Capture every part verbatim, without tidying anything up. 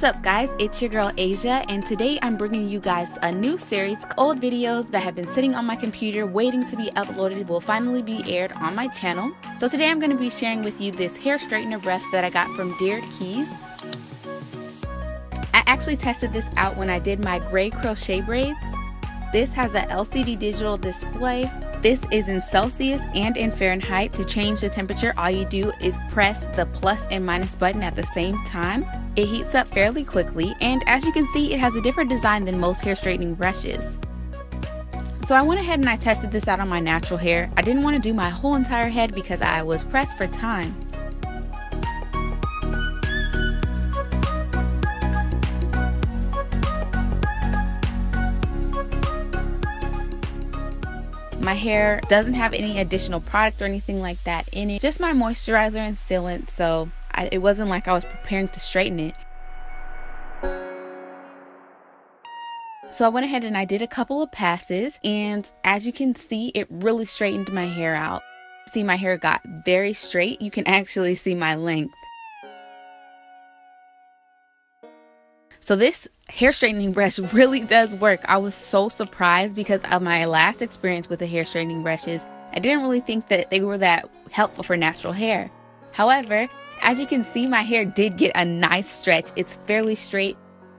What's up guys, it's your girl Asia, and today I'm bringing you guys a new series. Old videos that have been sitting on my computer waiting to be uploaded will finally be aired on my channel. So today I'm going to be sharing with you this hair straightener brush that I got from Dear Keys. I actually tested this out when I did my gray crochet braids. This has a L C D digital display. This is in Celsius and in Fahrenheit. To change the temperature, all you do is press the plus and minus button at the same time. It heats up fairly quickly, and as you can see, it has a different design than most hair straightening brushes. So I went ahead and I tested this out on my natural hair. I didn't want to do my whole entire head because I was pressed for time. My hair doesn't have any additional product or anything like that in it, just my moisturizer and sealant, so I, it wasn't like I was preparing to straighten it. So I went ahead and I did a couple of passes, and as you can see, it really straightened my hair out. See, my hair got very straight. You can actually see my length. So this hair straightening brush really does work. I was so surprised because of my last experience with the hair straightening brushes. I didn't really think that they were that helpful for natural hair. However, as you can see, my hair did get a nice stretch. It's fairly straight.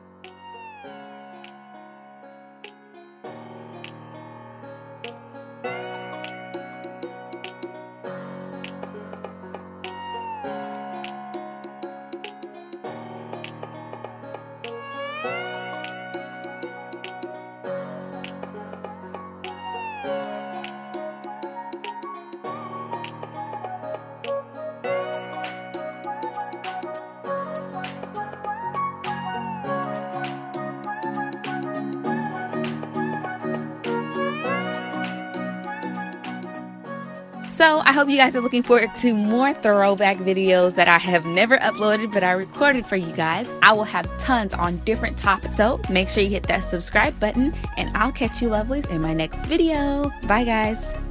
So I hope you guys are looking forward to more throwback videos that I have never uploaded but I recorded for you guys. I will have tons on different topics, so make sure you hit that subscribe button, and I'll catch you lovelies in my next video. Bye guys.